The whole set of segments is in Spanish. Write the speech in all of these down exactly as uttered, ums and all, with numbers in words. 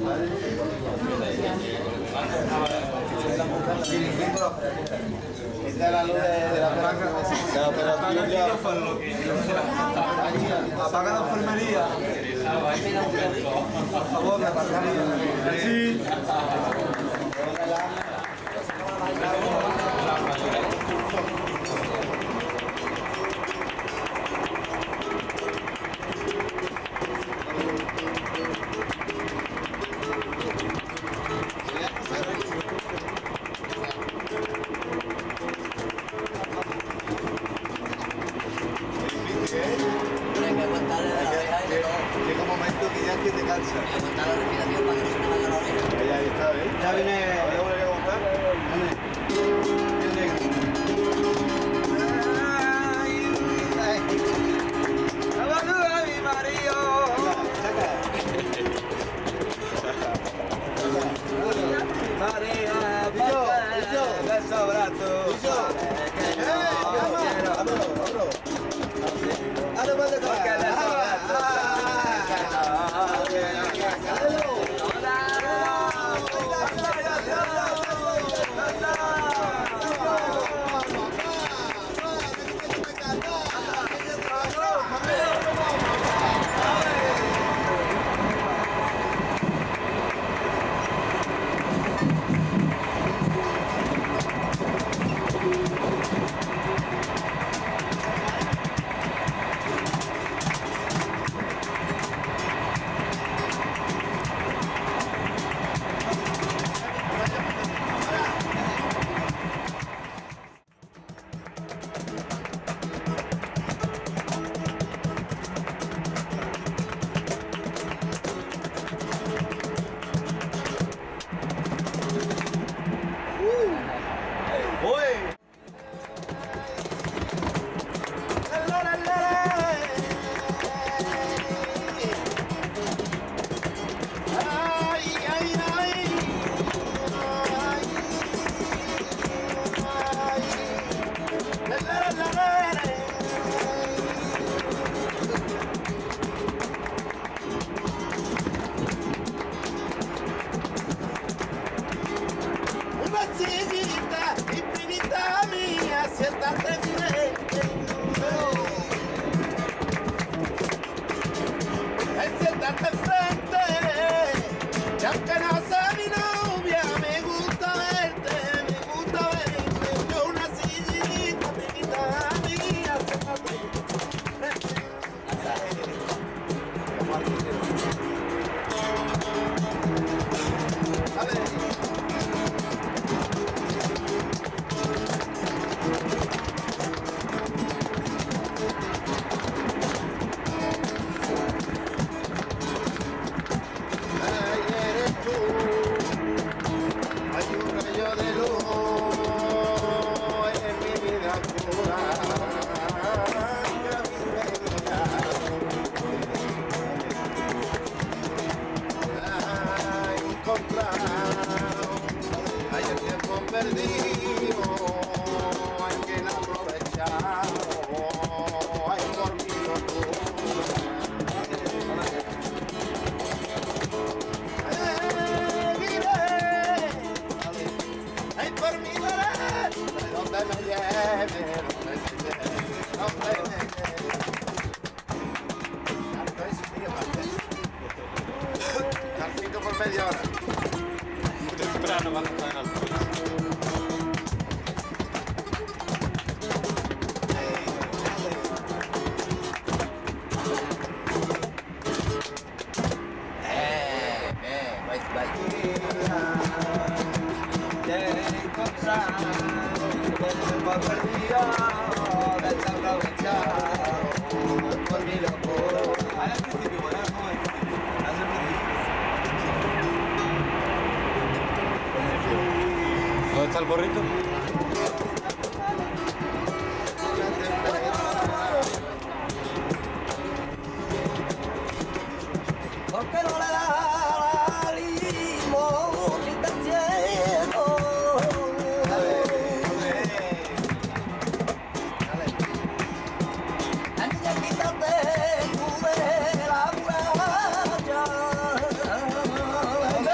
Esta es la luz de la operación. Apaga la enfermería. Por favor, la enfermería. Sí. Llega un momento que ya es que te cansa. Aguantar la respiración para que no se me vaya la oreja. Ya está, ¿eh? Ya viene. ¿Ya volveré a aguantar? ¡Saluda a mi marido! María, pillo, pillo, beso, abrazo. Pillo, ¡eh! ¡Vámonos! ¡Vámonos! ¡Ahora vas a tocar! Siéntate frente, siéntate frente, y aunque no sea mi novia, me gusta verte, me gusta verte, yo una sillita, pequeñita mía, siéntate frente. Hay el tiempo perdido, hay que aprovechar, hay por mi locura. Eh, mire, hay por mi dolor, donde me lleve, donde me lleve, donde me lleve. Tanto es mío, al cinco por media hora. Temprano van a estar en altura. Eh, eh, vais, vais. Te encontrar, por perdido, desaprovechado, por mi locura. Ahora al principio, ¿verdad? ¿Cómo es? Haz el principio. ¿Dónde está el gorrito? ¿Por qué no le da limón ni del cielo? La niña quítate tú de la muralla.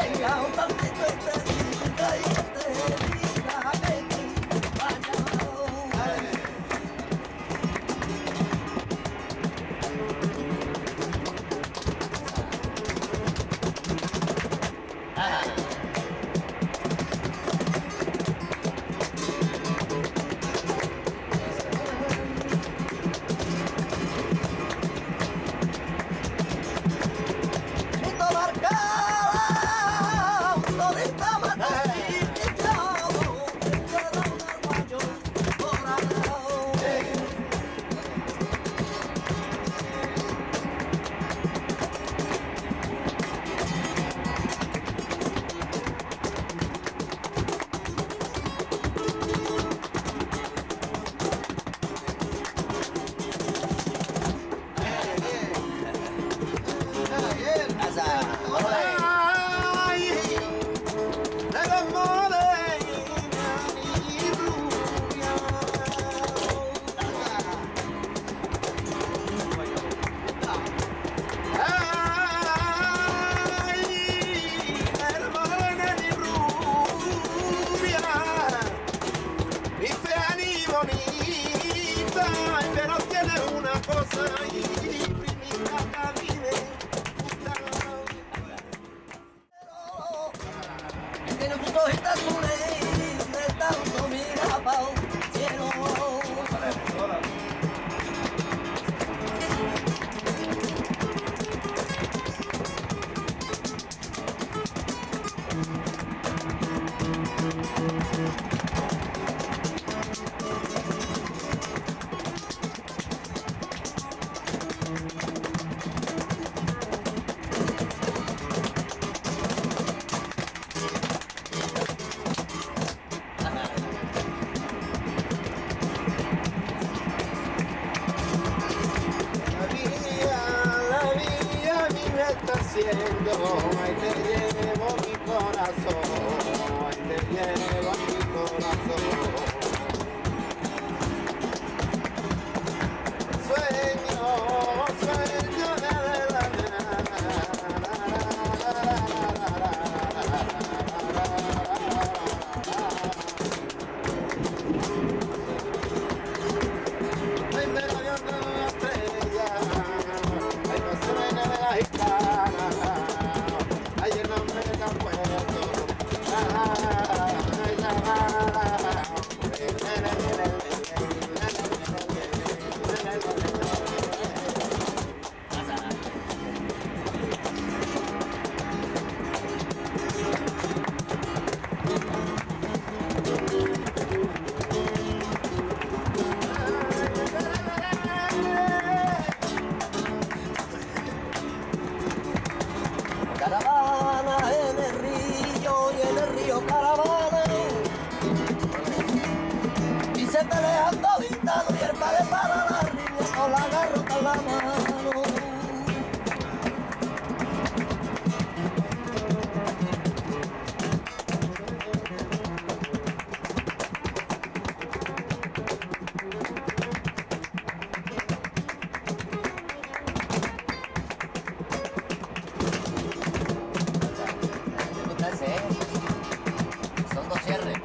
Ahí te llevo mi corazón, ahí te llevo mi corazón. Sueño, sueño de la ay, me lo dio una estrella, ay, no se ven de la gitana. Ay, el nombre de San Puerto. Ay, la Caravana en el río y en el río caravana. Y se pelean dos gitanos y el padre para la riña con la garrota en la mano. Son dos cierres.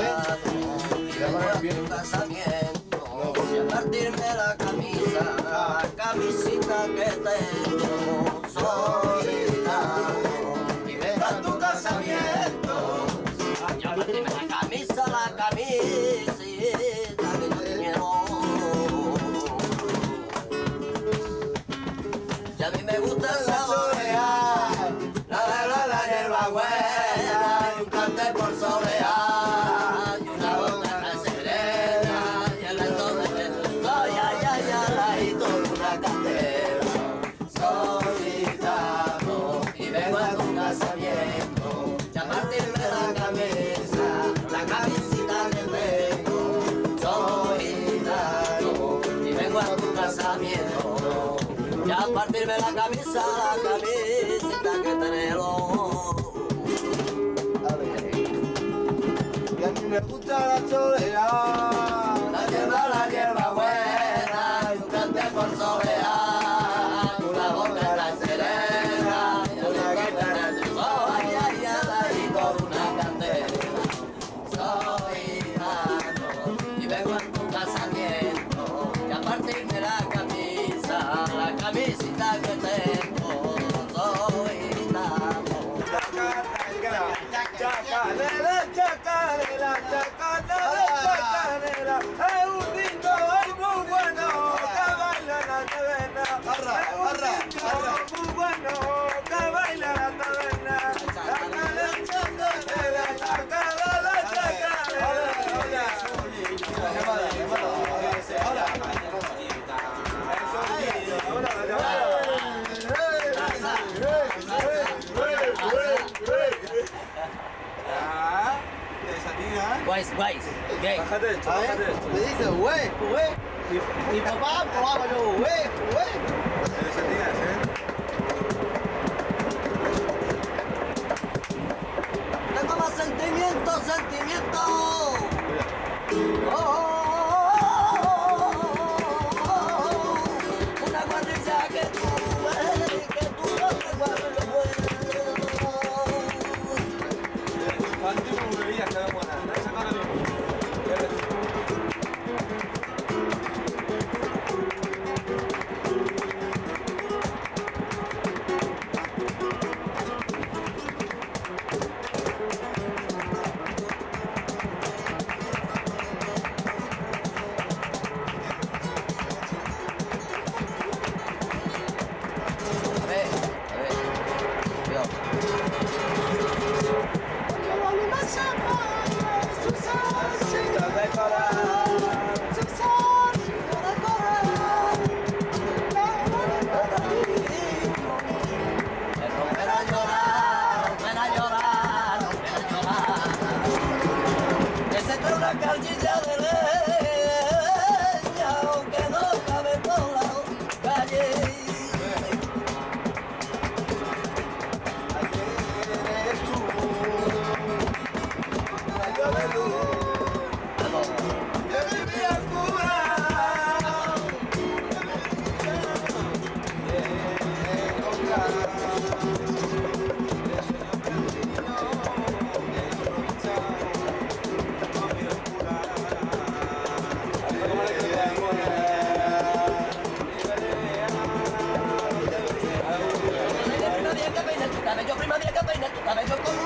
y vengo a tu casamiento y a partirme la camisa, la camisita que tengo. Soy gitano y vengo a tu casamiento y a partirme la camisa, la camisita que tengo. Y a mí me gusta saborear la verdad, la hierba buena y un cante por solear y una botana serena y el resto de Jesús. Soy ay, ay, ay, y toda una candela. Soy gitano y vengo a tu casamiento y a partirme la camisa, la camisita que tengo. Soy gitano y vengo a tu casamiento y a partirme la camisa, la camisita que tenemos. Y a mí me gusta la soledad, La hierba, la hierba buena, y un cante por solear, una boca la serena, y una guitarra de sol, ay, ay, ay, y con una candela. Soy gitano y vengo a tu casamiento y a partirme la camisa, la camisita que tengo. Soy gitano. chacanera, chacanera, chacanera, chacanera, es un lindo, es muy bueno, que baila la taberna. Es un lindo, muy bueno, que baila la taberna. Chacanera, chacanera, chacanera, chacanera. Guays, guays, gay. Bájate esto, bájate esto. Me dice, güey, güey. Mi, mi papá probaba yo, güey, güey. Desatías, ¿eh? Tengo más sentimiento, sentimiento. Oh, una guarrilla que tuve, que tú no te guardas. Infante, como bebías cada buena. Esa cara de... Caldilla de leña, aunque no cabe por la calle. Eres tú, rayo de luz, de mi vida cura. Yo prima mía que peina tu cabello con